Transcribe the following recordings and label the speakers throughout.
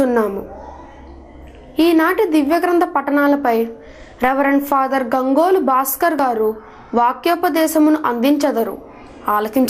Speaker 1: కోరుచున్నాము. ఈనాటి దివ్యగ్రంథ పఠనాలపై రెవరెండ్ ఫాదర్ గంగోలు భాస్కర్ గారు వాక్యోపదేశమును అందించెదరు. ఆలకించ.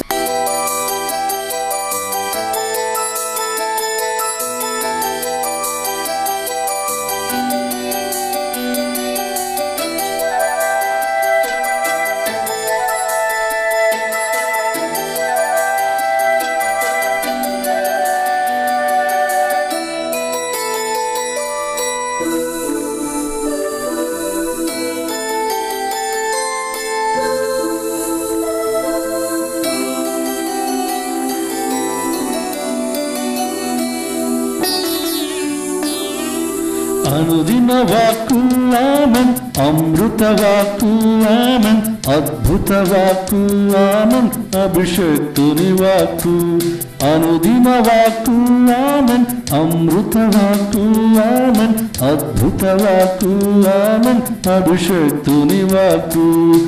Speaker 2: అనుదిన వాక్కు ఆమెన్, అమృత వాక్కు ఆమెన్, అద్భుత వాక్కు ఆమెన్, అభిషేక్తుని వాక్కు. అనుదిన వాక్కు ఆమెన్, అమృత వాక్కు ఆమెన్, అద్భుత వాక్కు ఆమెన్, అభిషేక్తుని వాక్కు.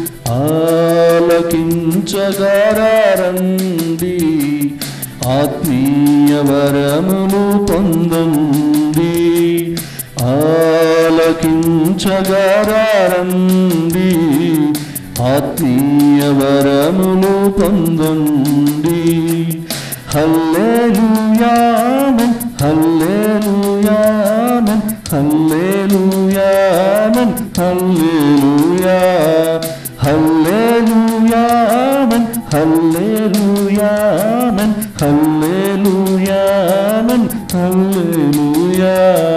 Speaker 2: ఆలకించగారండి, ఆత్మీయ వరములు పొందండి. ఆలకించగారండి, ఆత్మీయ వరములు పొందండి. హల్లెలూయా ఆమేన్, హల్లెలూయా ఆమేన్, హల్లెలూయా ఆమేన్, హల్లెలూయా. హల్లెలూయా ఆమేన్, హల్లెలూయా ఆమేన్, హల్లెలూయా ఆమేన్, హల్లెలూయా.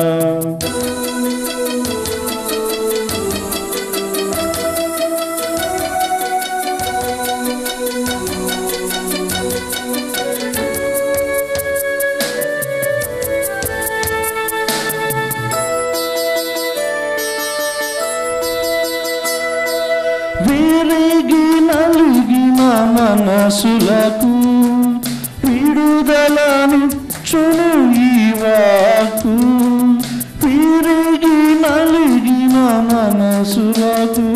Speaker 2: విరిగి నలిగిన మనసులకు విడుదలనిచ్చును ఈ వాక్కు. విరిగి నలిగిన మనసులకు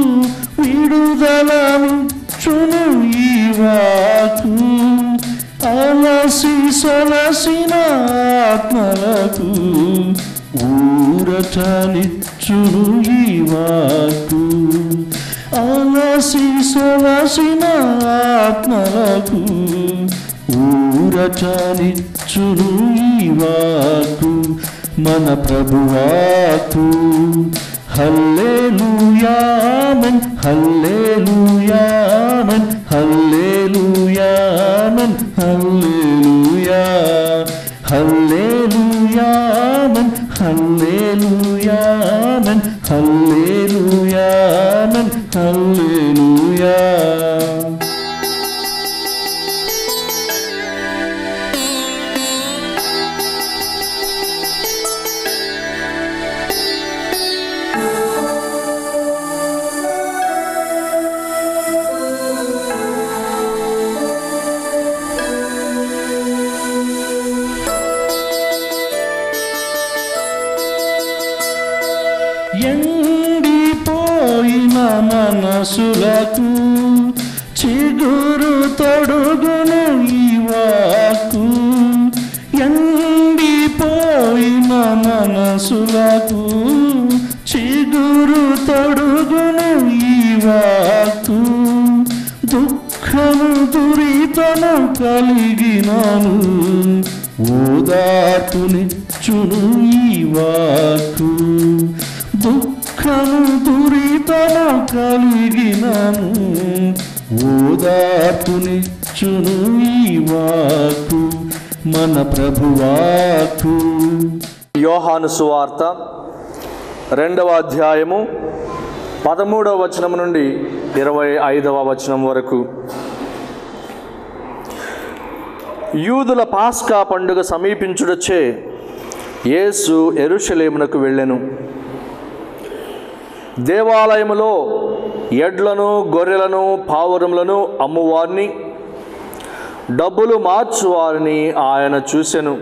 Speaker 2: విడుదలనిచ్చును ఈ వాక్కు. అలసి సొలసిన ఆత్మలకు ఊరటనిచ్చును ఈ వాక్కు. అలసి సొలసిన ఆత్మలకు ఊరటనిచ్చును ఈ వాక్కు. మన ప్రభువాక్కు. హల్లెలూయా ఆమేన్, హల్లెలూయా ఆమేన్, హల్లెలూయా ఆమేన్, హల్లెలూయా. హల్లెలూయా ఆమేన్, హల్లెలూయా ఆమేన్, హల్లెలూయా ఆమేన్, హల్లెలూయా. ఎండిపోయిన మనసులకు చిగురు తొడుగును ఈ వాక్కు. ఎండిపోయిన మనసులకు చిగురు తొడుగును ఈ వాక్కు. దుఃఖము దురితము కలిగినను ఓదార్పునిచ్చును ఈ వాక్కు. దుఃఖము దురితము కలిగినను ఓదార్పునిచ్చును ఈ వాక్కు. మన ప్రభువాక్కు.
Speaker 3: యోహాను సువార్త 2వ అధ్యాయము 13వ వచనం నుండి 25వ వచనం వరకు. యూదుల పాస్కా పండుగ సమీపించుటచే యేసు యెరూషలేమునకు వెళ్ళెను. దేవాలయములో ఎడ్లను గొర్రెలను పావురములను అమ్మువారిని డబ్బులు మార్చువారిని ఆయన చూసెను.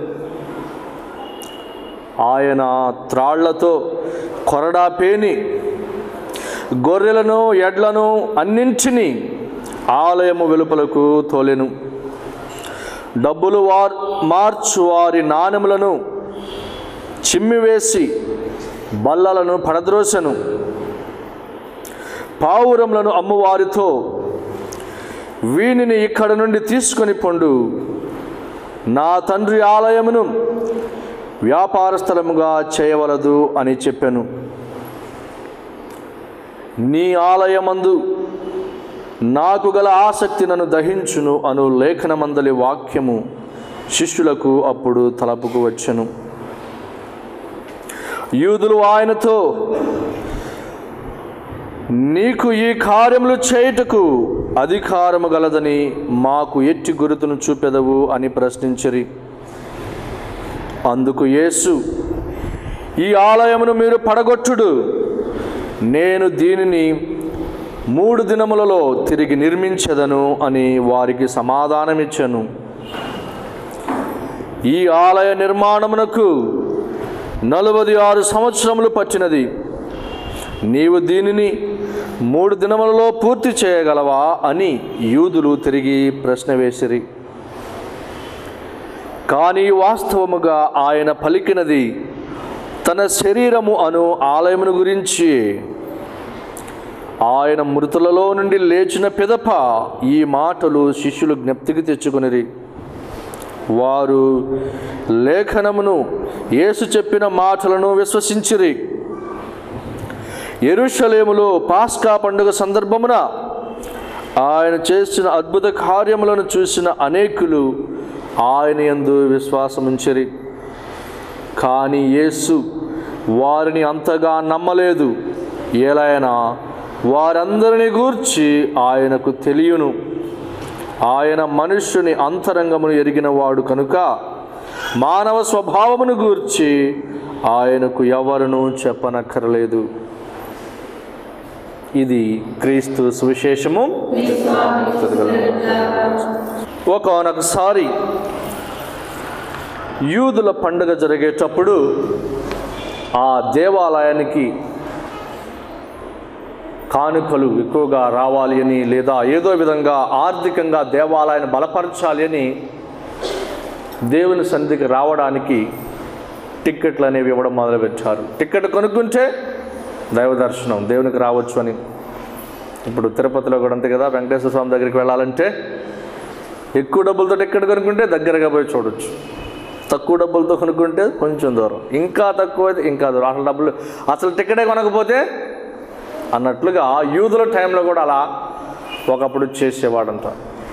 Speaker 3: ఆయన త్రాళ్లతో కొరడా పేని గొర్రెలను ఎడ్లను అన్నింటినీ ఆలయము వెలుపలకు తోలెను. డబ్బులు మార్చువారి నాణెములను చిమ్మివేసి బల్లలను పడద్రోసెను. పావురములను అమ్మువారితో, వీనిని ఇక్కడ నుండి తీసుకొని పొండు, నా తండ్రి ఆలయమును వ్యాపార స్థలముగా చేయవలదు అని చెప్పాను. నీ ఆలయమందు నాకు గల ఆసక్తి నన్ను దహించును అను లేఖనమందలి వాక్యము శిష్యులకు అప్పుడు తలపుకు వచ్చెను. యూదులు ఆయనతో, నీకు ఈ కార్యములు చేయుటకు అధికారము గలదని మాకు ఎట్టి గురుతును చూపెదవు అని ప్రశ్నించిరి. అందుకు యేసు, ఈ ఆలయమును మీరు పడగొట్టుడు, నేను దీనిని 3 దినములలో తిరిగి నిర్మించెదను అని వారికి సమాధానమిచ్చెను. ఈ ఆలయ నిర్మాణమునకు 46 సంవత్సరములు పట్టినది. నీవు దీనిని 3 దినములలో పూర్తి చేయగలవా అని యూదులు తిరిగి ప్రశ్న వేసిరి. కానీ వాస్తవముగా ఆయన పలికినది తన శరీరము అను ఆలయమును గురించి. ఆయన మృతులలో నుండి లేచిన పిదప ఈ మాటలు శిష్యులు జ్ఞప్తికి తెచ్చుకొనిరి. వారు లేఖనమును, యేసు చెప్పిన మాటలను విశ్వసించిరి. యెరూషలేములో పాస్కా పండుగ సందర్భమున ఆయన చేసిన అద్భుత కార్యములను చూసిన అనేకులు ఆయన యందు విశ్వాసముంచిరి. కానీ యేసు వారిని అంతగా నమ్మలేదు. ఏలైనా వారందరిని గూర్చి ఆయనకు తెలియను. ఆయన మనుష్యుని అంతరంగమును ఎరిగినవాడు కనుక మానవ స్వభావమును గూర్చి ఆయనకు ఎవరునూ చెప్పనక్కరలేదు. ఇది క్రీస్తు సువిశేషము. ఒకనొకసారి యూదుల పండుగ జరిగేటప్పుడు ఆ దేవాలయానికి కానుకలు ఎక్కువగా రావాలి అని, లేదా ఏదో విధంగా ఆర్థికంగా దేవాలయాన్ని బలపరచాలి అని దేవుని సన్నిధికి రావడానికి టిక్కెట్లు అనేవి ఇవ్వడం మొదలుపెట్టారు. టిక్కెట్ కొనుక్కుంటే దైవ దర్శనం, దేవునికి రావచ్చు అని. ఇప్పుడు తిరుపతిలో కూడా అంతే కదా, వెంకటేశ్వర స్వామి దగ్గరికి వెళ్ళాలంటే ఎక్కువ డబ్బులతో టిక్కెట్ కొనుక్కుంటే దగ్గరగా పోయి చూడొచ్చు, తక్కువ డబ్బులతో కొనుక్కుంటే కొంచెం దూరం, ఇంకా తక్కువ అయితే ఇంకా దూరం. అసలు టిక్కెటే కొనకపోతే అన్నట్లుగా యూదుల టైంలో కూడా అలా ఒకప్పుడు చేసేవాడంట.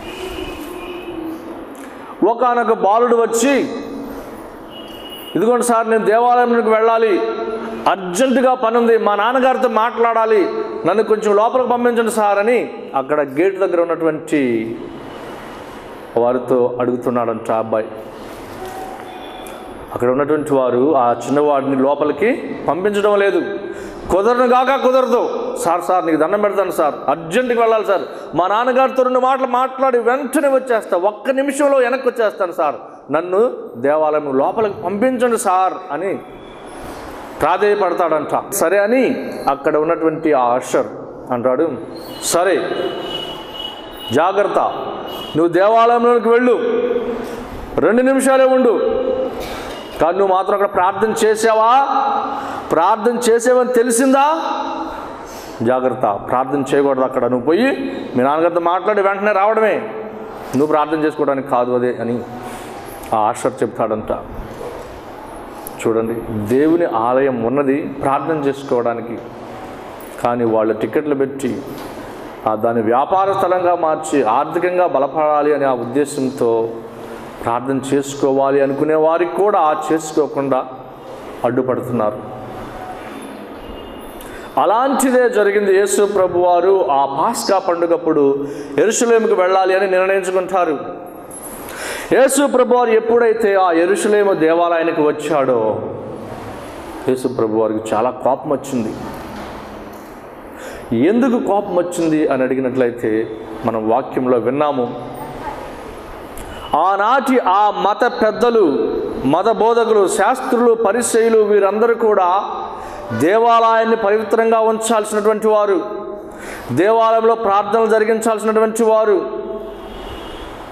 Speaker 3: ఒకనొక బాలుడు వచ్చి, ఇదిగోండి సార్, నేను దేవాలయంలోకి వెళ్ళాలి, అర్జెంటుగా పని ఉంది, మా నాన్నగారితో మాట్లాడాలి, నన్ను కొంచెం లోపలికి పంపించండి సార్ అని అక్కడ గేట్ దగ్గర ఉన్నటువంటి వారితో అడుగుతున్నాడంట అబ్బాయి. అక్కడ ఉన్నటువంటి వారు ఆ చిన్నవాడిని లోపలికి పంపించడం లేదు. కుదరదు సార్, నీకు దండం పెడతాను సార్, అర్జెంటుగా వెళ్ళాలి సార్, మా నాన్నగారితో 2 మాటలు మాట్లాడి వెంటనే వచ్చేస్తా, 1 నిమిషంలో వెనక్కి వచ్చేస్తాను సార్, నన్ను దేవాలయం లోపలికి పంపించండి సార్ అని ప్రాధేయపడతాడంట. సరే అని అక్కడ ఉన్నటువంటి ఆ అషర్ అంటాడు, సరే జాగ్రత్త, నువ్వు దేవాలయంలోకి వెళ్ళు, 2 నిమిషాలే ఉండు, కానీ నువ్వు మాత్రం అక్కడ ప్రార్థన చేసావని తెలిసిందా, జాగ్రత్త, ప్రార్థన చేయకూడదు అక్కడ, నువ్వు పోయి మీ నాన్నగారితో మాట్లాడి వెంటనే రావడమే, నువ్వు ప్రార్థన చేసుకోవడానికి కాదు అదే అని ఆ ఆషర్ చెప్తాడంట. చూడండి, దేవుని ఆలయం ఉన్నది ప్రార్థన చేసుకోవడానికి, కానీ వాళ్ళు టికెట్లు పెట్టి దాన్ని వ్యాపార స్థలంగా మార్చి ఆర్థికంగా బలపడాలి అనే ఆ ఉద్దేశంతో ప్రార్థన చేసుకోవాలి అనుకునే వారికి కూడా చేసుకోకుండా అడ్డుపడుతున్నారు. అలాంటిదే జరిగింది. యేసు ప్రభు వారు ఆ పాస్కా పండుగప్పుడు యెరూషలేముకు వెళ్ళాలి అని నిర్ణయించుకుంటారు. యేసు ప్రభు వారు ఎప్పుడైతే ఆ యెరూషలేము దేవాలయానికి వచ్చాడో యేసు ప్రభు వారికి చాలా కోపం వచ్చింది. ఎందుకు కోపం వచ్చింది అని అడిగినట్లయితే మనం వాక్యంలో విన్నాము. ఆనాటి ఆ మత పెద్దలు, మత బోధకులు, శాస్త్రులు, పరిసయ్యులు వీరందరూ కూడా దేవాలయాన్ని పవిత్రంగా ఉంచాల్సినటువంటి వారు, దేవాలయంలో ప్రార్థనలు జరిగించాల్సినటువంటి వారు.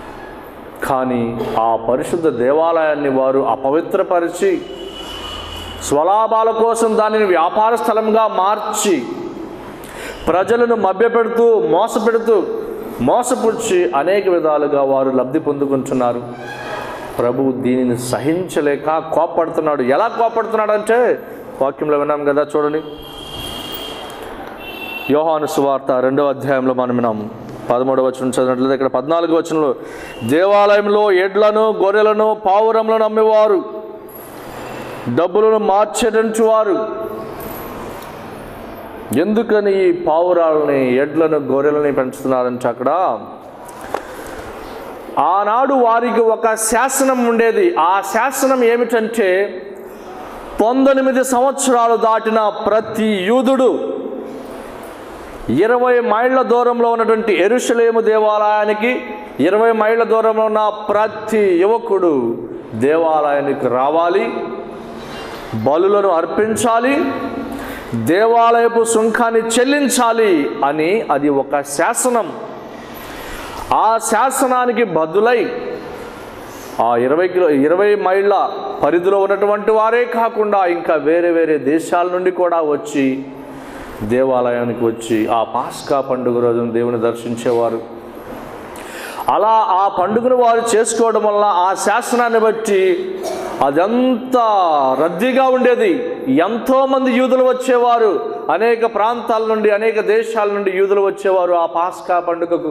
Speaker 3: కానీ ఆ పరిశుద్ధ దేవాలయాన్ని వారు అపవిత్రపరిచి స్వలాభాల కోసం దానిని వ్యాపార స్థలంగా మార్చి ప్రజలను మభ్యపెడుతూ మోసపుచ్చి అనేక విధాలుగా వారు లబ్ధి పొందుకుంటున్నారు. ప్రభువు దీనిని సహించలేక కోపడుతున్నాడు. ఎలా కోపడుతున్నాడు అంటే వాక్యంలో విన్నాం కదా, చూడండి. యోహాను సువార్త 2వ అధ్యాయంలో మనం విన్నాము. 13వ వచనం చదివినట్లయితే ఇక్కడ 14వ వచనంలో, దేవాలయంలో ఎడ్లను గొర్రెలను పావురములను అమ్మేవారు, డబ్బులను మార్చేటంటి వారు. ఎందుకని ఈ పావురాలని ఎడ్లను గొర్రెలని పెంచుతున్నారంటే అక్కడ ఆనాడు వారికి ఒక శాసనం ఉండేది. ఆ శాసనం ఏమిటంటే 19 సంవత్సరాలు దాటిన ప్రతి యూదుడు 20 మైళ్ళ దూరంలో ఉన్నటువంటి యెరూషలేము దేవాలయానికి 20 మైళ్ళ దూరంలో ఉన్న ప్రతి యువకుడు దేవాలయానికి రావాలి, బలులను అర్పించాలి, దేవాలయపు సుంకాన్ని చెల్లించాలి అని అది ఒక శాసనం. ఆ శాసనానికి బదులై ఆ 20 మైళ్ళ పరిధిలో ఉన్నటువంటి వారే కాకుండా ఇంకా వేరే వేరే దేశాల నుండి కూడా వచ్చి దేవాలయానికి వచ్చి ఆ పాస్కా పండుగ రోజున దేవుని దర్శించేవారు. అలా ఆ పండుగను వారు చేసుకోవడం వల్ల ఆ శాసనాన్ని బట్టి అదంతా రద్దీగా ఉండేది. ఎంతోమంది యూదులు వచ్చేవారు, అనేక ప్రాంతాల నుండి అనేక దేశాల నుండి యూదులు వచ్చేవారు ఆ పాస్కా పండుగకు.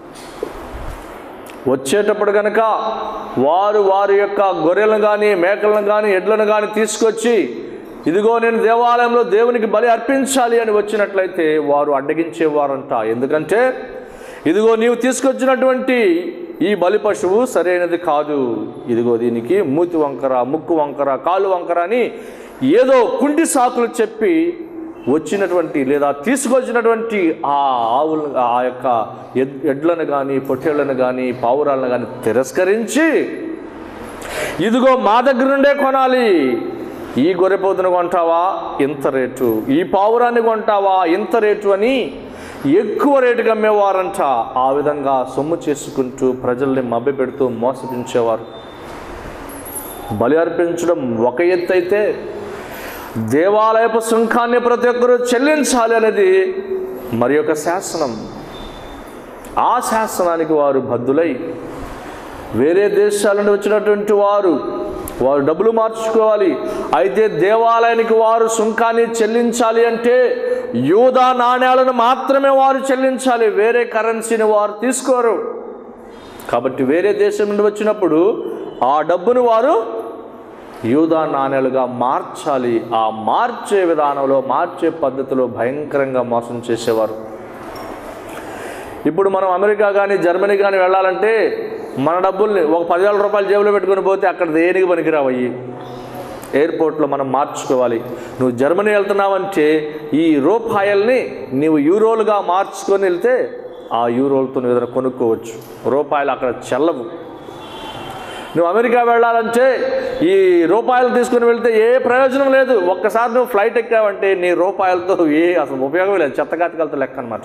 Speaker 3: వచ్చేటప్పుడు కనుక వారి యొక్క గొర్రెలను కానీ మేకలను కానీ ఎడ్లను కానీ తీసుకొచ్చి, ఇదిగో నేను దేవాలయంలో దేవునికి బలి అర్పించాలి అని వచ్చినట్లయితే వారు అడ్డగించేవారంట. ఎందుకంటే ఇదిగో నీవు తీసుకొచ్చినటువంటి ఈ బలి పశువు సరైనది కాదు, ఇదిగో దీనికి మూతి వంకర, ముక్కు వంకర, కాలు వంకర అని ఏదో కుంటి సాకులు చెప్పి వచ్చినటువంటి లేదా తీసుకొచ్చినటువంటి ఆ ఆవులను, ఆ యొక్క ఎడ్లను కానీ పొట్టేళ్లను కానీ పావురాలను కానీ తిరస్కరించి, ఇదిగో మా దగ్గర నుండే కొనాలి, ఈ గొర్రెపోతును కొంటావా ఇంత రేటు, ఈ పావురాన్ని కొంటావా ఇంత రేటు అని ఎక్కువ రేటుకి అమ్మేవారంట. ఆ విధంగా సొమ్ము చేసుకుంటూ ప్రజల్ని మభ్యపెడుతూ మోసపించేవారు. బలి అర్పించడం ఒక ఎత్తు అయితే దేవాలయపు సుంకాన్ని ప్రతి ఒక్కరూ చెల్లించాలి అనేది మరి ఒక శాసనం. ఆ శాసనానికి వారు బద్దులై వేరే దేశాల నుండి వచ్చినటువంటి వారు డబ్బులు మార్చుకోవాలి. అయితే దేవాలయానికి వారు సుంకాన్ని చెల్లించాలి అంటే యూదా నాణ్యాలను మాత్రమే వారు చెల్లించాలి, వేరే కరెన్సీని వారు తీసుకోరు. కాబట్టి వేరే దేశం నుండి వచ్చినప్పుడు ఆ డబ్బును వారు యూదా నాణ్యాలుగా మార్చాలి. ఆ మార్చే విధానంలో, మార్చే పద్ధతిలో భయంకరంగా మోసం చేసేవారు. ఇప్పుడు మనం అమెరికా కానీ జర్మనీ కానీ వెళ్ళాలంటే మన డబ్బుల్ని ఒక 10,000 రూపాయలు జేబులో పెట్టుకుని పోతే అక్కడ దేనికి పనికిరావయ్యి. ఎయిర్పోర్ట్లో మనం మార్చుకోవాలి. నువ్వు జర్మనీ వెళ్తున్నావంటే ఈ రూపాయల్ని నీవు యూరోలుగా మార్చుకొని వెళ్తే ఆ యూరోలతో నువ్వు ఏదైనా కొనుక్కోవచ్చు. రూపాయలు అక్కడ చెల్లవు. నువ్వు అమెరికా వెళ్ళాలంటే ఈ రూపాయలు తీసుకుని వెళ్తే ఏ ప్రయోజనం లేదు. ఒక్కసారి నువ్వు ఫ్లైట్ ఎక్కావంటే నీ రూపాయలతో అసలు ఉపయోగం లేదు, చెత్తగాతికలతో లెక్క అనమాట.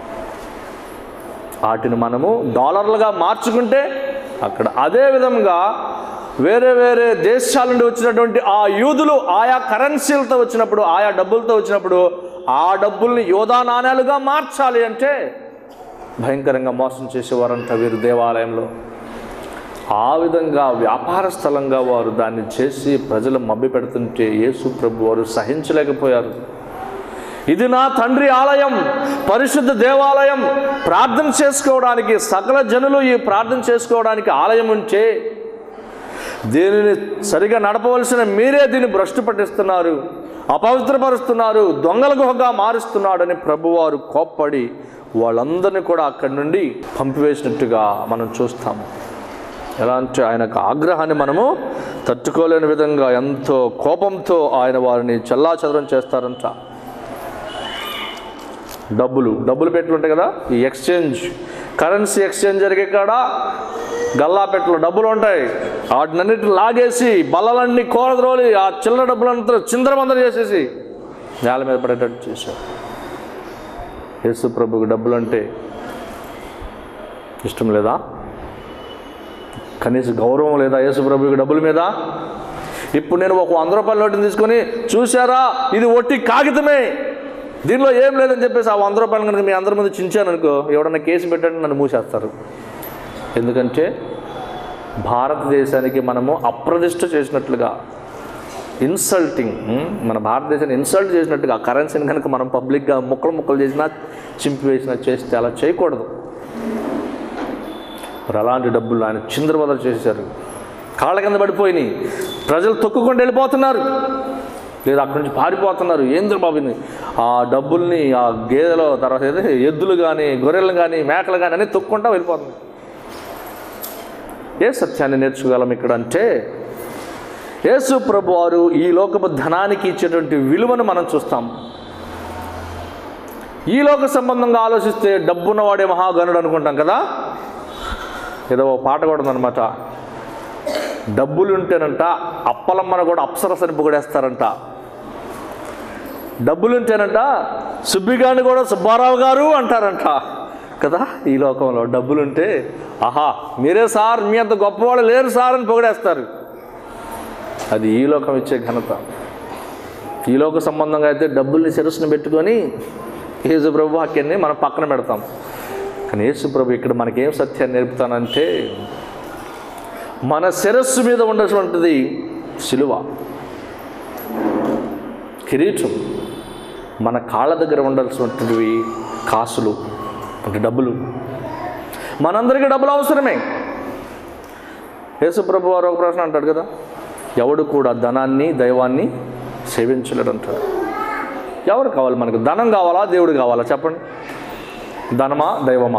Speaker 3: వాటిని మనము డాలర్లుగా మార్చుకుంటే అక్కడ అదే విధంగా వేరే వేరే దేశాల నుండి వచ్చినటువంటి ఆ యూదులు ఆయా కరెన్సీలతో వచ్చినప్పుడు, ఆయా డబ్బులతో వచ్చినప్పుడు ఆ డబ్బుల్ని యూదా నాణ్యాలుగా మార్చాలి అంటే భయంకరంగా మోసం చేసేవారంట వీరు దేవాలయంలో. ఆ విధంగా వ్యాపార స్థలంగా వారు దాన్ని చేసి ప్రజలు మభ్యపెడుతుంటే యేసు ప్రభు వారు సహించలేకపోయారు. ఇది నా తండ్రి ఆలయం, పరిశుద్ధ దేవాలయం, ప్రార్థన చేసుకోవడానికి సకల జనులు ఈ ప్రార్థన చేసుకోవడానికి ఆలయం ఉంటే దీనిని సరిగా నడపవలసిన మీరే దీన్ని భ్రష్టు పట్టిస్తున్నారు, అపవిత్రపరుస్తున్నారు, దొంగల గుహగా మారుస్తున్నాడని ప్రభువారు కోప్పడి వాళ్ళందరినీ కూడా అక్కడి నుండి పంపివేసినట్టుగా మనం చూస్తాము. ఎలా అంటే ఆయనకు ఆగ్రహాన్ని మనము తట్టుకోలేని విధంగా ఎంతో కోపంతో ఆయన వారిని చెల్లాచెదరం చేస్తారంట. డబ్బులు పెట్టులు ఉంటాయి కదా, ఈ ఎక్స్చేంజ్ కరెన్సీ ఎక్స్చేంజ్ జరిగే కాడ గల్లాపెట్టలో డబ్బులు ఉంటాయి. వాటినన్నిటిని లాగేసి బల్లలన్నీ కోరద్రోలి ఆ చిల్లర డబ్బులంతా చిందరబందర చేసేసి నేల మీద పడేటట్టు చేశారు. యేసు ప్రభుకి డబ్బులు అంటే ఇష్టం లేదా? కనీస గౌరవం లేదా యేసు ప్రభుకి డబ్బుల మీద? ఇప్పుడు నేను ఒక 100 రూపాయల నోటుని తీసుకొని, చూసారా ఇది ఒట్టి కాగితమే, దీనిలో ఏం లేదని చెప్పేసి ఆ 100 రూపాయలు కనుక మీ అందరి ముందు చించాను అనుకో, ఎవడన్నా కేసు పెట్టండి నన్ను మూసేస్తారు. ఎందుకంటే భారతదేశానికి మనము అప్రతిష్ట చేసినట్లుగా, ఇన్సల్టింగ్, మన భారతదేశాన్ని ఇన్సల్ట్ చేసినట్టుగా కరెన్సీని కనుక మనం పబ్లిక్గా ముక్కలు చేసినా, చింపివేసినా చేస్తే అలా చేయకూడదు. మరి అలాంటి డబ్బులు ఆయన చిందరబదలు చేశారు, కాళ్ళ కింద పడిపోయినాయి, ప్రజలు తొక్కుకుండా వెళ్ళిపోతున్నారు, లేదా అక్కడి నుంచి పారిపోతున్నారు. ఏంద్ర బాబుని ఆ డబ్బుల్ని ఆ గేదెలో, తర్వాత ఎద్దులు కానీ, గొర్రెలు కానీ, మేకలు కానీ అన్నీ తొక్కుంటా వెళ్ళిపోతున్నాయి. ఏ సత్యాన్ని నేర్చుకోగలం ఇక్కడ అంటే, యేసు ప్రభు వారు ఈ లోకపు ధనానికి ఇచ్చేటువంటి విలువను మనం చూస్తాం. ఈ లోక సంబంధంగా ఆలోచిస్తే డబ్బున్నవాడే మహాగణుడు అనుకుంటాం కదా. ఏదో పాట కూడా ఉందన్నమాట, డబ్బులుంటేనంట అప్పలమ్మను కూడా అప్సరసని పొగిడేస్తారంట, డబ్బులుంటేనంట సుబ్బిగాని కూడా సుబ్బారావు గారు అంటారంట కదా. ఈ లోకంలో డబ్బులుంటే ఆహా మీరే సార్, మీ అంత గొప్పవాళ్ళు లేరు సార్ అని పొగిడేస్తారు. అది ఈ లోకం ఇచ్చే ఘనత. ఈ లోక సంబంధంగా అయితే డబ్బుల్ని శిరస్సును పెట్టుకొని యేసు ప్రభు వాక్యాన్ని మనం పక్కన పెడతాం. కానీ యేసు ప్రభు ఇక్కడ మనకేం సత్యాన్ని నేర్పుతానంటే, మన శిరస్సు మీద ఉన్నటువంటిది సిలువ, కిరీటం, మన కాళ్ళ దగ్గర ఉండాల్సినటువంటివి కాసులు అంటే డబ్బులు. మనందరికీ డబ్బులు అవసరమే. యేసు ప్రభు వారు ఒక ప్రశ్న అంటాడు కదా, ఎవడు కూడా ధనాన్ని దైవాన్ని సేవించలేడు అంటాడు. ఎవరు కావాలి మనకు? ధనం కావాలా, దేవుడు కావాలా? చెప్పండి. ధనమా, దైవమా?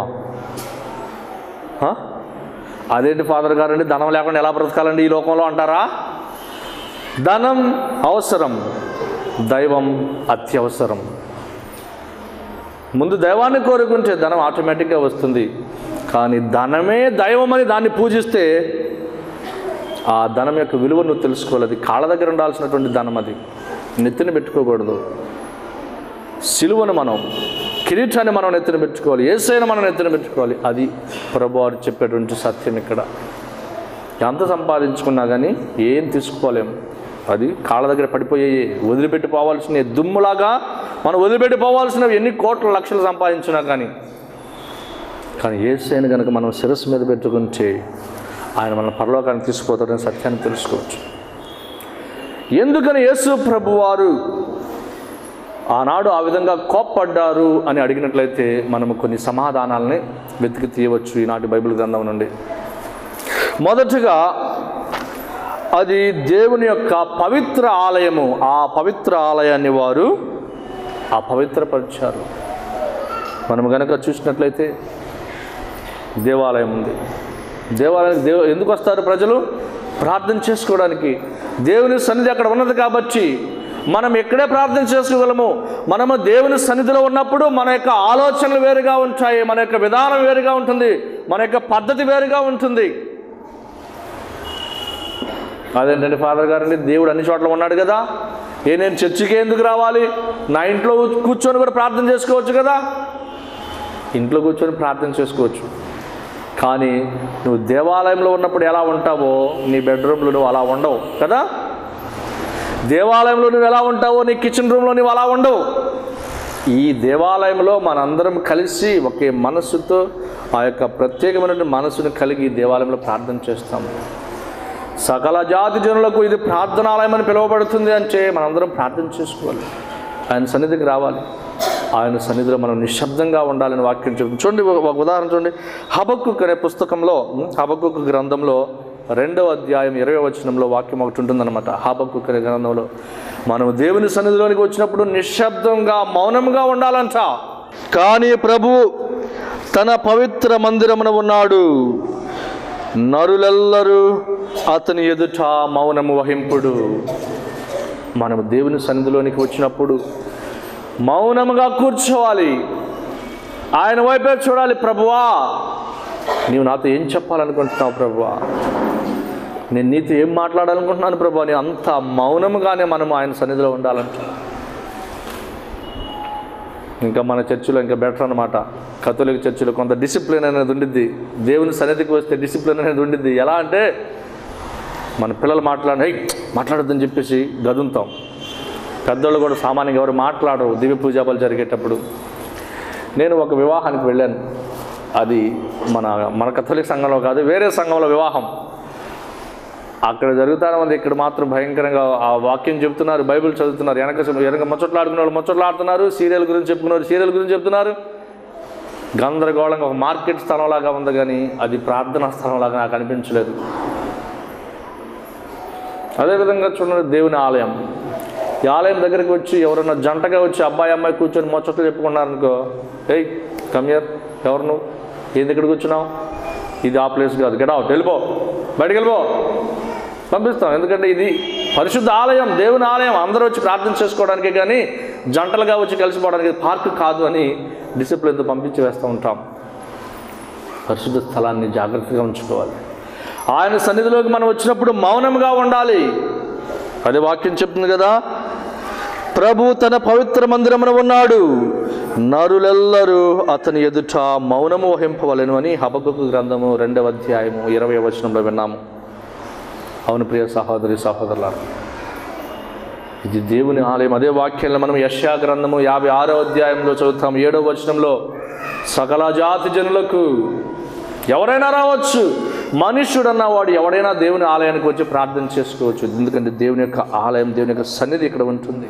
Speaker 3: అదేంటి ఫాదర్ గారండి, ధనం లేకుండా ఎలా బ్రతకాలండి ఈ లోకంలో అంటారా? ధనం అవసరం, దైవం అత్యవసరం. ముందు దైవాన్ని కోరుకుంటే ధనం ఆటోమేటిక్గా వస్తుంది. కానీ ధనమే దైవం అని దాన్ని పూజిస్తే ఆ ధనం యొక్క విలువ నువ్వు తెలుసుకోవాలి. అది కాళ్ళ దగ్గర ఉండాల్సినటువంటి ధనం, అది నెత్తిన పెట్టుకోకూడదు. సిలువను మనం, కిరీటాన్ని మనం నెత్తిన పెట్టుకోవాలి, యేసయ్యను మనం నెత్తిన పెట్టుకోవాలి. అది ప్రభువారు చెప్పేటువంటి సత్యం. ఇక్కడ ఎంత సంపాదించుకున్నా కానీ ఏం తీసుకోలేము. అది కాళ్ళ దగ్గర పడిపోయాయి, వదిలిపెట్టిపోవాల్సినవి, దుమ్ములాగా మనం వదిలిపెట్టిపోవాల్సినవి ఎన్ని కోట్ల లక్షలు సంపాదించినా కానీ యేసయ్యను కనుక మనం శిరస్సు మీద పెట్టుకుంటే ఆయన మన పరలోకానికి తీసుకుపోతాడని సత్యాన్ని తెలుసుకోవచ్చు. ఎందుకని యేసు ప్రభువారు ఆనాడు ఆ విధంగా కోప్పడ్డారు అని అడిగినట్లయితే మనము కొన్ని సమాధానాలని వెతికి తీయవచ్చు ఈనాటి బైబిల్ గ్రంథం నుండి. మొదటగా అది దేవుని యొక్క పవిత్ర ఆలయము. ఆ పవిత్ర ఆలయాన్ని వారు అపవిత్రపరిచారు. మనము కనుక చూసినట్లయితే దేవాలయం ఉంది. దేవాలయానికి ఎందుకు వస్తారు ప్రజలు? ప్రార్థన చేసుకోవడానికి. దేవుని సన్నిధి అక్కడ ఉన్నది కాబట్టి మనం ఎక్కడే ప్రార్థన చేసుకోగలము. మనము దేవుని సన్నిధిలో ఉన్నప్పుడు మన యొక్క ఆలోచనలు వేరుగా ఉంటాయి, మన యొక్క విధానం వేరుగా ఉంటుంది, మన యొక్క పద్ధతి వేరుగా ఉంటుంది. అదేంటండి ఫాదర్ గారండి, దేవుడు అన్ని చోట్ల ఉన్నాడు కదా, నేను చర్చికి ఎందుకు రావాలి? నా ఇంట్లో కూర్చొని కూడా ప్రార్థన చేసుకోవచ్చు కదా. ఇంట్లో కూర్చొని ప్రార్థన చేసుకోవచ్చు, కానీ నువ్వు దేవాలయంలో ఉన్నప్పుడు ఎలా ఉంటావో నీ బెడ్రూమ్లో నువ్వు అలా ఉండవు కదా. దేవాలయంలో నువ్వు ఎలా ఉంటావో నీ కిచెన్ రూమ్లో నువ్వు అలా ఉండవు. ఈ దేవాలయంలో మనందరం కలిసి ఒకే మనస్సుతో ఆ యొక్క ప్రత్యేకమైన మనస్సును కలిగి దేవాలయంలో ప్రార్థన చేస్తాము. సకల జాతి జనులకు ఇది ప్రార్థనాలయం అని పిలువబడుతుంది అంటే మనందరం ప్రార్థన చేసుకోవాలి, ఆయన సన్నిధికి రావాలి, ఆయన సన్నిధిలో మనం నిశ్శబ్దంగా ఉండాలని వాక్యం చెప్తుంది. చూడండి ఒక ఉదాహరణ చూడండి. హబక్కుక్ అనే పుస్తకంలో, హబక్కుక్ గ్రంథంలో 2వ అధ్యాయం 20వ వచనంలో వాక్యం ఒకటి ఉంటుందన్నమాట. హబక్కుక్ అనే గ్రంథంలో మనం దేవుని సన్నిధిలోనికి వచ్చినప్పుడు నిశ్శబ్దంగా మౌనంగా ఉండాలంట. కానీ ప్రభు తన పవిత్ర మందిరమున ఉన్నాడు, నరులెల్లరూ అతని ఎదుట మౌనము వహింపుడు. మనము దేవుని సన్నిధిలోనికి వచ్చినప్పుడు మౌనముగా కూర్చోవాలి, ఆయన వైపే చూడాలి. ప్రభువా, నీవు నాతో ఏం చెప్పాలనుకుంటున్నావు ప్రభువా, నేను నీతో ఏం మాట్లాడాలనుకుంటున్నాను ప్రభువా, నేను అంత మౌనముగానే మనం ఆయన సన్నిధిలో ఉండాలంట. ఇంకా మన చర్చిలో ఇంకా బెటర్ అనమాట. కథోలిక్ చర్చిలో కొంత డిసిప్లిన్ అనేది ఉండిద్ది. దేవుని సన్నిధికి వస్తే డిసిప్లిన్ అనేది ఉండిద్ది. ఎలా అంటే మన పిల్లలు మాట్లాడొద్దని చెప్పేసి గదుంతాం. పెద్దోళ్ళు కూడా సామాన్యంగా ఎవరు మాట్లాడరు దివ్య పూజాబలు జరిగేటప్పుడు. నేను ఒక వివాహానికి వెళ్ళాను. అది మన కథోలిక సంఘంలో కాదు, వేరే సంఘంలో వివాహం. అక్కడ జరుగుతారు మంది, ఇక్కడ మాత్రం భయంకరంగా ఆ వాక్యం చెప్తున్నారు, బైబిల్ చదువుతున్నారు, వెనక ముచ్చట్లాడుకునే వాళ్ళు ముచ్చట్లాడుతున్నారు, సీరియల్ గురించి చెప్పుకున్నారు, సీరియల్ గురించి చెప్తున్నారు. గందరగోళంగా ఒక మార్కెట్ స్థలంలాగా ఉంది, కానీ అది ప్రార్థనా స్థలంలాగా నాకు అనిపించలేదు. అదేవిధంగా చూడండి, దేవుని ఆలయం. ఈ ఆలయం దగ్గరికి వచ్చి ఎవరన్నా జంటగా వచ్చి అబ్బాయి అమ్మాయి కూర్చొని ముచ్చట్లు చెప్పుకున్నారనుకో, ఏయ్ కమ్యర్, ఎవరు నువ్వు, ఏంది ఇక్కడికి వచ్చినావు, ఇది ఆ ప్లేస్ కాదు, గెట్ అవుట్, వెళ్ళిపో, బయటికి వెళ్ళిపో, పంపిస్తాం. ఎందుకంటే ఇది పరిశుద్ధ ఆలయం, దేవుని ఆలయం, అందరూ వచ్చి ప్రార్థన చేసుకోవడానికే కానీ జంటలుగా వచ్చి కలిసిపోవడానికి పార్క్ కాదు అని డిసిప్లిన్తో పంపించి వేస్తూ ఉంటాం. పరిశుద్ధ స్థలాన్ని జాగ్రత్తగా ఉంచుకోవాలి. ఆయన సన్నిధిలోకి మనం వచ్చినప్పుడు మౌనంగా ఉండాలి. అదే వాక్యం చెప్తుంది కదా, ప్రభు తన పవిత్ర మందిరమున ఉన్నాడు, నరులెల్లరూ అతని ఎదుట మౌనము వహింపవలెను అని హబక్కూకు గ్రంథము 2వ అధ్యాయము 20వ వచనంలో విన్నాము. అవును ప్రియ సహోదరి సహోదరులారా, ఇది దేవుని ఆలయం. అదే వాక్యంలో మనం యెషయా గ్రంథము 56వ అధ్యాయంలో చదువుతాం. 7వ వచనంలో, సకల జాతి జనులకు ఎవరైనా రావచ్చు, మనుష్యుడన్నవాడు ఎవడైనా దేవుని ఆలయానికి వచ్చి ప్రార్థన చేసుకోవచ్చు. ఎందుకంటే దేవుని యొక్క ఆలయం, దేవుని యొక్క సన్నిధి ఇక్కడ ఉంటుంది.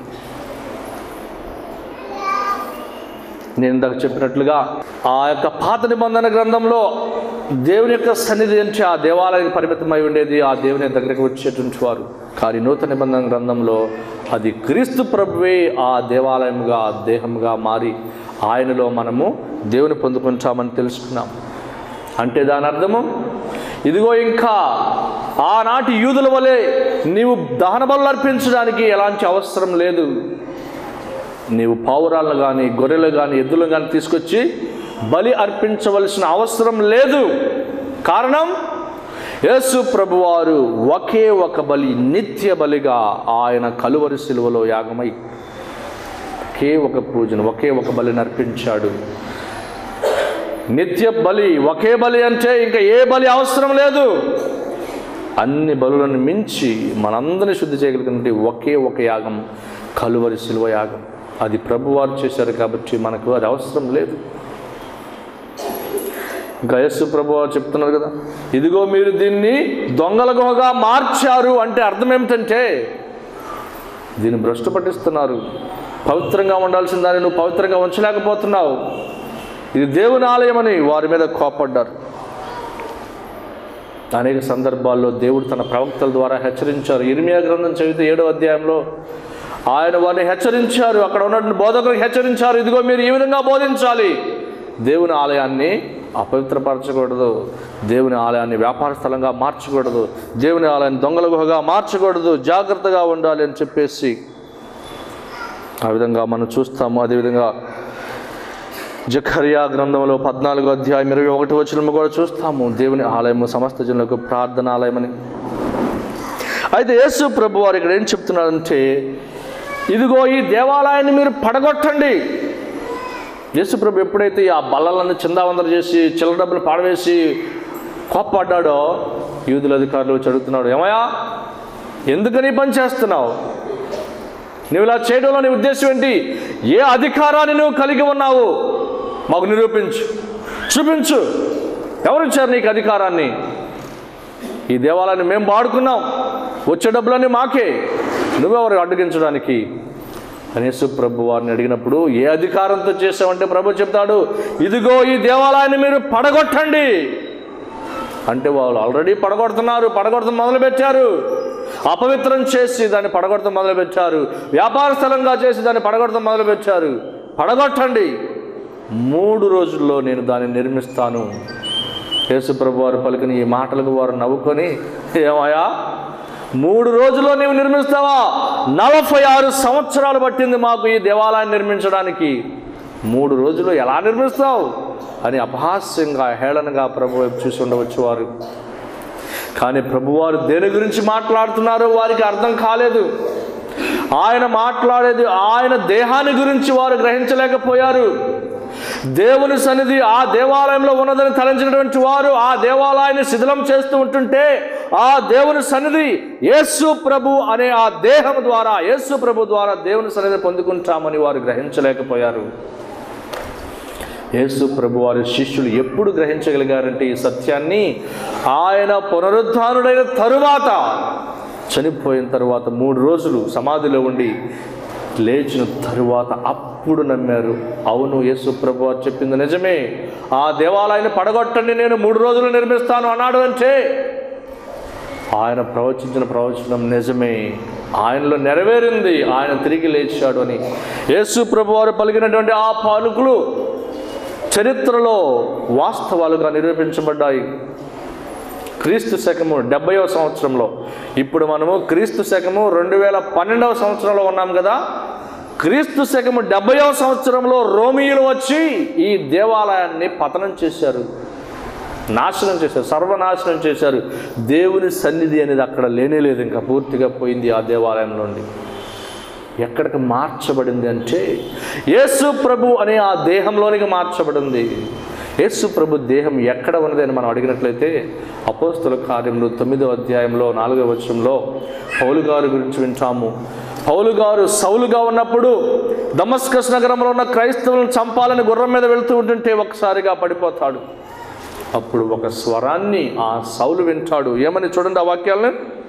Speaker 3: నేను ఇందాక చెప్పినట్లుగా ఆ యొక్క పాత నిబంధన గ్రంథంలో దేవుని యొక్క సన్నిధి అంటే ఆ దేవాలయానికి పరిమితమై ఉండేది, ఆ దేవుని దగ్గరికి వచ్చేటువంటి వారు. కానీ నూతన నిబంధన గ్రంథంలో అది క్రీస్తు ప్రభువే ఆ దేవాలయంగా, దేహంగా మారి ఆయనలో మనము దేవుని పొందుకుంటామని తెలుసుకున్నాం. అంటే దాని అర్థము, ఇదిగో ఇంకా ఆనాటి యూదుల వలె నీవు దహన బలులు అర్పించడానికి ఎలాంటి అవసరం లేదు. నీవు పావురాలను కానీ, గొర్రెలు కానీ, ఎద్దులను కానీ తీసుకొచ్చి బలి అర్పించవలసిన అవసరం లేదు. కారణం, యేసు ప్రభువారు ఒకే ఒక బలి, నిత్య బలిగా ఆయన కలువరి శిలువలో యాగమై ఒకే ఒక పూజను, ఒకే ఒక బలిని అర్పించాడు. నిత్య బలి, ఒకే బలి అంటే ఇంకా ఏ బలి అవసరం లేదు. అన్ని బలులను మించి మనందరినీ శుద్ధి చేయగలిగినటువంటి ఒకే ఒక యాగం, కలువరి శిలువ యాగం. అది ప్రభువారు చేశారు కాబట్టి మనకు అది అవసరం లేదు. ఇంకా యేసు ప్రభువారు చెప్తున్నారు కదా, ఇదిగో మీరు దీన్ని దొంగల గుహగా మార్చారు అంటే అర్థం ఏమిటంటే, దీన్ని భ్రష్టు పట్టిస్తున్నారు. పవిత్రంగా ఉండాల్సిన దాన్ని నువ్వు పవిత్రంగా ఉంచలేకపోతున్నావు. ఇది దేవుని ఆలయం అని వారి మీద కోపడ్డారు. అనేక సందర్భాల్లో దేవుడు తన ప్రవక్తల ద్వారా హెచ్చరించారు. ఇర్మియా గ్రంథం చదివితే 7వ అధ్యాయంలో ఆయన వారిని హెచ్చరించారు. అక్కడ ఉన్నటువంటి బోధకులకు హెచ్చరించారు, ఇదిగో మీరు ఈ విధంగా బోధించాలి, దేవుని ఆలయాన్ని అపవిత్రపరచకూడదు, దేవుని ఆలయాన్ని వ్యాపార స్థలంగా మార్చకూడదు, దేవుని ఆలయాన్ని దొంగల గుహగా మార్చకూడదు, జాగ్రత్తగా ఉండాలి అని చెప్పేసి ఆ విధంగా మనం చూస్తాము. అదేవిధంగా జకర్యా గ్రంథంలో 14వ అధ్యాయం 21వ వచనం కూడా చూస్తాము, దేవుని ఆలయము సమస్త జనులకు ప్రార్థనాలయమని. అయితే యేసు ప్రభు వారు ఇక్కడ ఏం చెప్తున్నారంటే, ఇదిగో ఈ దేవాలయాన్ని మీరు పడగొట్టండి. యేసు ప్రభు ఎప్పుడైతే ఆ బల్లలను చిందావందర చేసి చిల్లర డబ్బులు పాడవేసి కోప్పడ్డాడో, యూదుల అధికారులు వచ్చి అడుగుతున్నాడు, ఏమయ్యా ఎందుకని పని చేస్తున్నావు, నువ్వు ఇలా చేయడంలో నీ ఉద్దేశం ఏంటి, ఏ అధికారాన్ని నువ్వు కలిగి ఉన్నావు మాకు నిరూపించు, చూపించు, ఎవరిచ్చారు నీకు అధికారాన్ని, ఈ దేవాలయాన్ని మేము వాడుకున్నాం, వచ్చే డబ్బులన్నీ మాకే, నువ్వెవరు అడ్డగించడానికి అని యేసు ప్రభు వారిని అడిగినప్పుడు, ఏ అధికారంతో చేసావంటే ప్రభు చెప్తాడు, ఇదిగో ఈ దేవాలయాన్ని మీరు పడగొట్టండి అంటే వాళ్ళు ఆల్రెడీ పడగొడతాం మొదలుపెట్టారు. అపవిత్రం చేసి దాన్ని పడగొడతాం మొదలుపెట్టారు, వ్యాపార స్థలంగా చేసి దాన్ని పడగొడతాం మొదలుపెట్టారు. పడగొట్టండి, 3 రోజుల్లో నేను దాన్ని నిర్మిస్తాను. యేసు ప్రభు వారు పలికిన ఈ మాటలకు వారు నవ్వుకొని, ఏమయ్యా 3 రోజుల్లో నీవు నిర్మిస్తావా, 46 సంవత్సరాలు పట్టింది మాకు ఈ దేవాలయాన్ని నిర్మించడానికి, 3 రోజులు ఎలా నిర్మిస్తావు అని అపహాస్యంగా హేళనగా ప్రభు వైపు చూసి ఉండవచ్చు వారు. కానీ ప్రభువారు దేని గురించి మాట్లాడుతున్నారో వారికి అర్థం కాలేదు. ఆయన మాట్లాడేది ఆయన దేహాన్ని గురించి వారు గ్రహించలేకపోయారు. దేవుని సన్నిధి ఆ దేవాలయంలో ఉన్నదని తలంచినటువంటి వారు ఆ దేవాలయాన్ని శిథిలం చేస్తూ ఉంటుంటే ఆ దేవుని సన్నిధి యేసు ప్రభు అనే ఆ దేహం ద్వారా, యేసు ప్రభు ద్వారా దేవుని సన్నిధి పొందుకుంటామని వారు గ్రహించలేకపోయారు. యేసు ప్రభు వారి శిష్యులు ఎప్పుడు గ్రహించగలిగారంటే ఈ సత్యాన్ని, ఆయన పునరుద్ధానుడైన తరువాత, చనిపోయిన తరువాత 3 రోజులు సమాధిలో ఉండి లేచిన తరువాత అప్పుడు నమ్మారు. అవును, యేసు ప్రభు వారు చెప్పింది నిజమే, ఆ దేవాలయాన్ని పడగొట్టండి, నేను 3 రోజులు నిర్మిస్తాను అన్నాడు అంటే ఆయన ప్రవచించిన ప్రవచనం నిజమే, ఆయనలో నెరవేరింది, ఆయన తిరిగి లేచాడు అని యేసు ప్రభు వారు పలికినటువంటి ఆ పలుకులు చరిత్రలో వాస్తవాలుగా నిరూపించబడ్డాయి. క్రీస్తు శకము 70వ సంవత్సరంలో, ఇప్పుడు మనము క్రీస్తు శకము 2012వ సంవత్సరంలో ఉన్నాం కదా, క్రీస్తు శకము 70వ సంవత్సరంలో రోమియోలు వచ్చి ఈ దేవాలయాన్ని పతనం చేశారు, నాశనం చేశారు, సర్వనాశనం చేశారు. దేవుని సన్నిధి అనేది అక్కడ లేనేలేదు, ఇంకా పూర్తిగా పోయింది ఆ దేవాలయం నుండి. ఎక్కడికి మార్చబడింది అంటే యేసు ప్రభు అనే ఆ దేహంలోనికి మార్చబడింది. యేసు ప్రభు దేహం ఎక్కడ ఉన్నది అని మనం అడిగినట్లయితే అపోస్తలుల కార్యములు 9వ అధ్యాయంలో 4వ వచనంలో పౌలు గారి గురించి వింటాము. పౌలు గారు సౌలుగా ఉన్నప్పుడు దమస్కస్ నగరంలో ఉన్న క్రైస్తవులను చంపాలని గుర్రం మీద వెళ్తూ ఉంటుంటే ఒక్కసారిగా పడిపోతాడు. అప్పుడు ఒక స్వరాన్ని ఆ సౌలు వింటాడు. ఏమని చూడండి ఆ వాక్యాలను.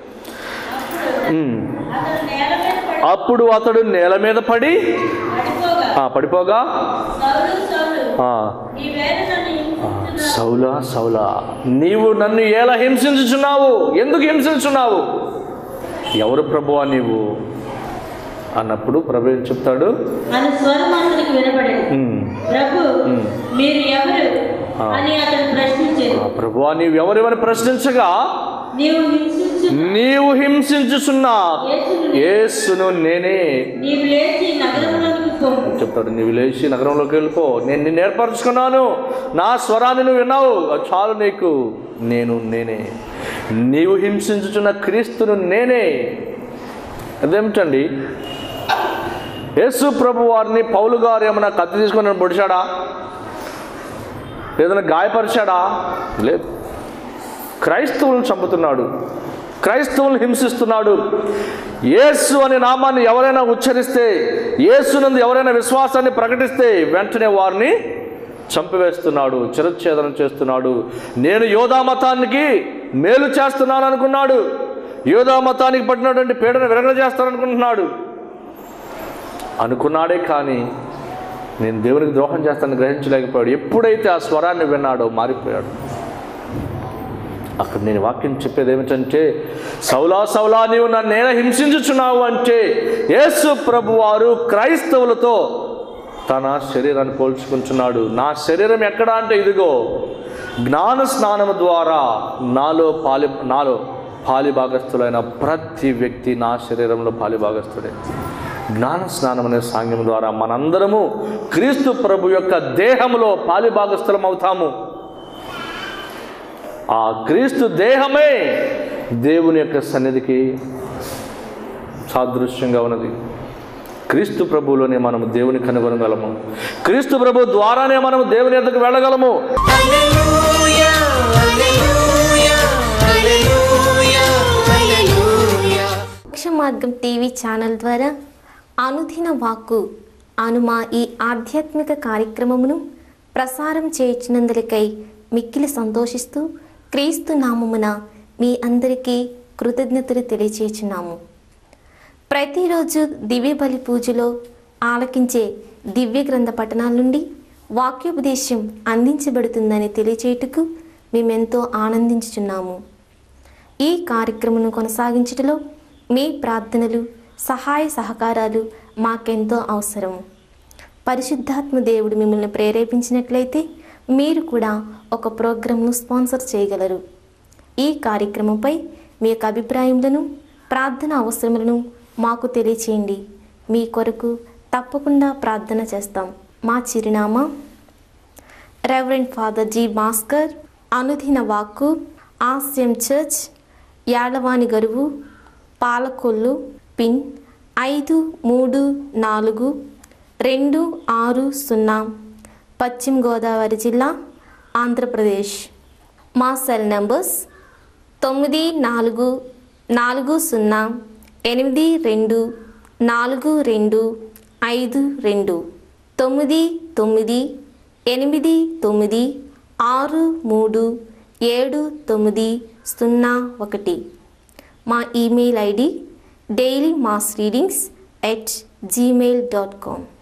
Speaker 3: అప్పుడు అతడు నేల మీద పడిపోగా సౌలా సౌలా, నీవు నన్ను ఎలా హింసించుచున్నావు, ఎందుకు హింసించున్నావు, ఎవరు ప్రభువా నీవు అన్నప్పుడు ప్రభు ఏం చెప్తాడు, ప్రభువా నీవు ఎవరెవరు ప్రశ్నించగా, నీవు హింసించుచున్నా యేసును నేనే చెప్తాడు. నీవు లేచి నగరంలోకి వెళ్ళిపో, నేను నిన్ను ఏర్పరచుకున్నాను, నా స్వరాన్ని నువ్వు విన్నావు, చాలు నీకు, నేనే, నీవు హింసించుచున్న క్రీస్తును నేనే. అదేమిటండి, యేసు ప్రభు వారిని పౌలు గారు ఏమన్నా కత్తి తీసుకొని పొడిచాడా, ఏదైనా గాయపరిచాడా? లేదు. క్రైస్తవులను చంపుతున్నాడు, క్రైస్తవులను హింసిస్తున్నాడు. యేసు అనే నామాన్ని ఎవరైనా ఉచ్చరిస్తే, యేసునందు ఎవరైనా విశ్వాసాన్ని ప్రకటిస్తే వెంటనే వారిని చంపివేస్తున్నాడు, చిరచ్ఛేదనం చేస్తున్నాడు. నేను యోధా మతానికి మేలు చేస్తున్నాను అనుకున్నాడు, యోధా మతానికి పట్టినటువంటి పీడను విరగజేస్తాననుకుంటున్నాడు అనుకున్నాడే, కానీ నేను దేవునికి ద్రోహం చేస్తానని గ్రహించలేకపోయాడు. ఎప్పుడైతే ఆ స్వరాన్ని విన్నాడో మారిపోయాడు. అక్కడ నేను వాక్యం చెప్పేది ఏమిటంటే, సౌలా సౌలా నీవు నన్ను నేల హింసించుచున్నావు అంటే యేసు ప్రభు వారు క్రైస్తవులతో తన శరీరాన్ని పోల్చుకుంటున్నాడు. నా శరీరం ఎక్కడ అంటే ఇదిగో, జ్ఞాన స్నానము ద్వారా నాలో పాలిభాగస్తులైన ప్రతి వ్యక్తి నా శరీరంలో పాలిభాగస్తుడే. జ్ఞాన స్నానం అనే సాంగ్యం ద్వారా మనందరము క్రీస్తు ప్రభు యొక్క దేహములో పాలిభాగస్తులం అవుతాము. ఆ క్రీస్తు దేహమే దేవుని యొక్క సన్నిధికి సాదృశ్యంగా ఉన్నది. క్రీస్తు ప్రభువులోనే మనము దేవుని కనుగొనగలము, క్రీస్తు ప్రభు ద్వారానే మనము దేవుని యొద్దకు వెళ్ళగలము.
Speaker 4: మార్గం టీవీ ఛానల్ ద్వారా అనుదిన వాక్కు అనుమా ఈ ఆధ్యాత్మిక కార్యక్రమమును ప్రసారం చేయించినందులకై మిక్కిలి సంతోషిస్తూ క్రీస్తు నామమున మీ అందరికీ కృతజ్ఞతలు తెలియచేస్తున్నాము. ప్రతిరోజు దివ్య బలి పూజలో ఆలకించే దివ్య గ్రంథ పఠనాల నుండి వాక్యోపదేశం అందించబడుతుందని తెలియచేయుటకు మేమెంతో ఆనందించుచున్నాము. ఈ కార్యక్రమను కొనసాగించటలో మీ ప్రార్థనలు, సహాయ సహకారాలు మాకెంతో అవసరం. పరిశుద్ధాత్మ దేవుడు మిమ్మల్ని ప్రేరేపించినట్లయితే మీరు కూడా ఒక ప్రోగ్రాంను స్పాన్సర్ చేయగలరు. ఈ కార్యక్రమంపై మీ యొక్క అభిప్రాయములను, ప్రార్థన అవసరములను మాకు తెలియచేయండి. మీ కొరకు తప్పకుండా ప్రార్థన చేస్తాం. మా చిరునామా రెవరెండ్ ఫాదర్ జి భాస్కర్, అనుదిన వాక్కు, ఆస్యం చర్చ్, యాళ్లవాని గరువు, పాలకొల్లు, పిన్ 534260, పశ్చిమ గోదావరి జిల్లా, ఆంధ్రప్రదేశ్. మా సెల్ నంబర్స్ 9480824252 9989637901. మా ఈమెయిల్ ఐడి dailymassreadings@gmail.com.